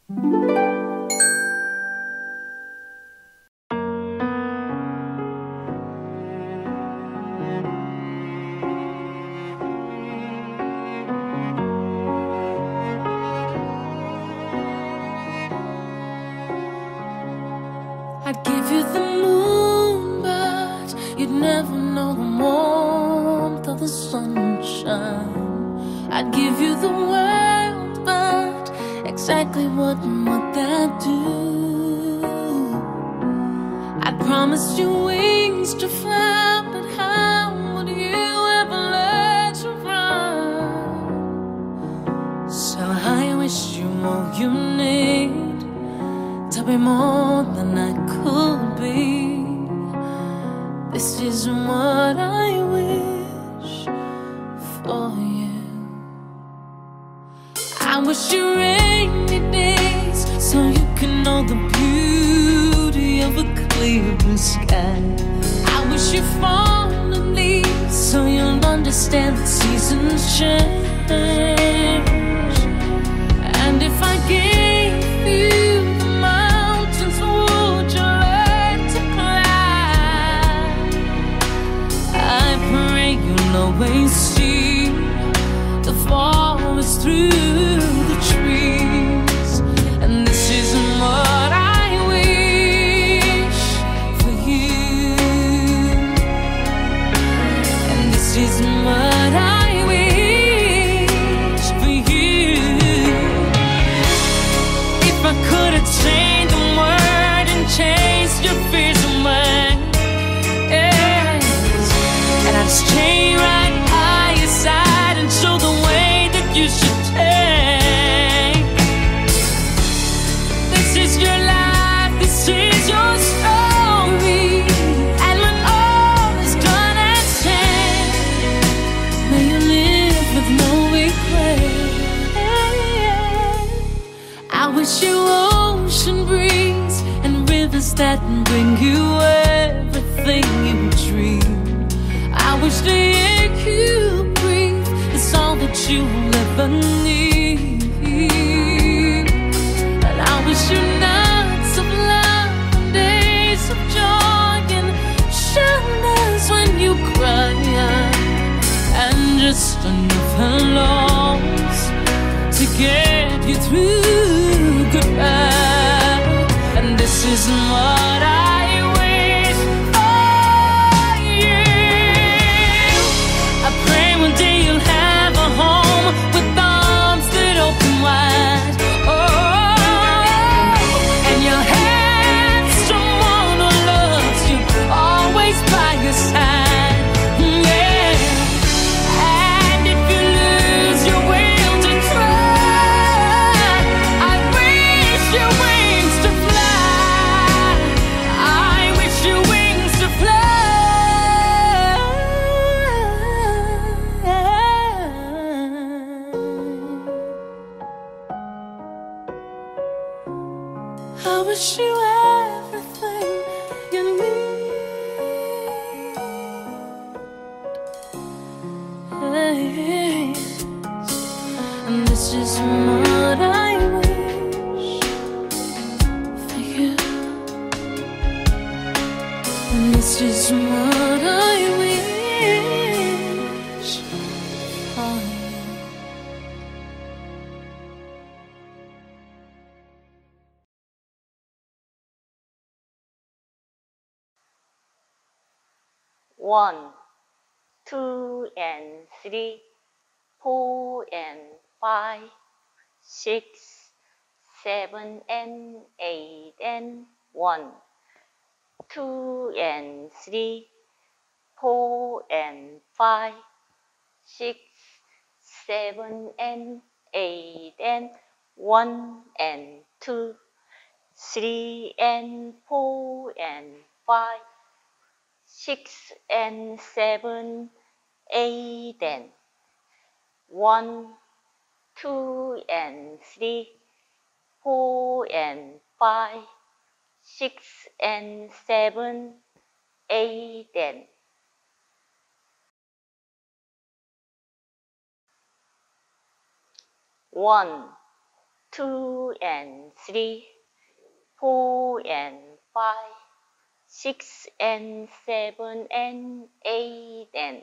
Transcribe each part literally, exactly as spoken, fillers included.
I'd give you the moon, but you'd never know the warmth of the sunshine. I'd give you the world, but exactly what would that do? I'd promise you wings to fly, but how would you ever let you run? So I wish you all you need to be more than I could be. This is what I wish for you. I wish you rainy days so you can know the beauty of a clear blue sky. I wish you fallen leaves so you'll understand the seasons change. And if I gave you always see the forest through the trees. And this is what I wish for you. And this is what I wish for you. If I could have changed the word and chased your fears away, yes, and I'd stay right you should take. This is your life, this is your story. And when all is done and said, may you live with no regret. I wish you ocean breeze and rivers that bring you everything you dream. I wish the air you breathe is all that you ever need. And I wish you nights of love and days of joy and shoulders when you cry, and just enough hellos to get you through goodbye. And this is what I wish for you. I pray one day you'll have a home with arms that open wide. Oh, and you'll have someone who loves you always by your side. Yeah. And if you lose your will to try, I wish your wings to fly. I wish your wings to fly. I wish you everything you need. Hey, and this is what I wish for you. And this is what I wish for you. One, two, and three, four, and five, six, seven, and eight, and one, two, and three, four, and five, six, seven, and eight, and one, and two, three, and four, and five, six, and seven, eight, and one, two, and three, four, and five, six, and seven, eight, and one, two, and three, four and five, six and seven and eight and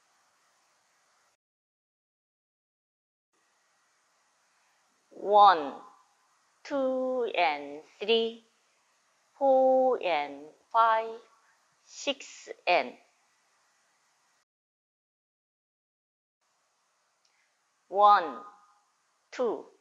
one, two and three, four and five, six and one, two,